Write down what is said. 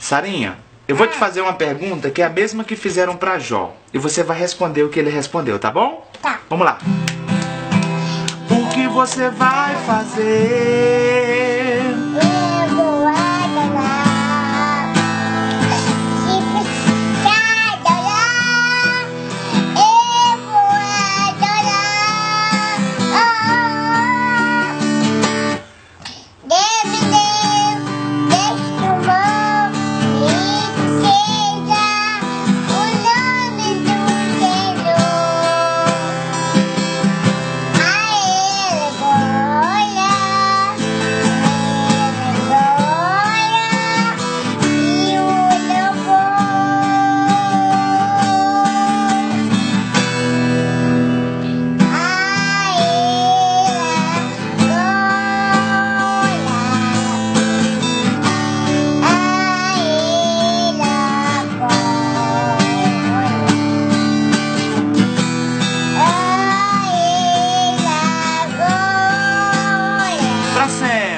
Sarinha, eu vou te fazer uma pergunta que é a mesma que fizeram pra Jó. E você vai responder o que ele respondeu, tá bom? Tá. Vamos lá. O que você vai fazer? Eu vou adorar. Se precisar adorar, eu vou adorar. Deus, deixa que o nome seja o nome do Senhor. A Ele glória, e o louvor. A Ele Pra sempre.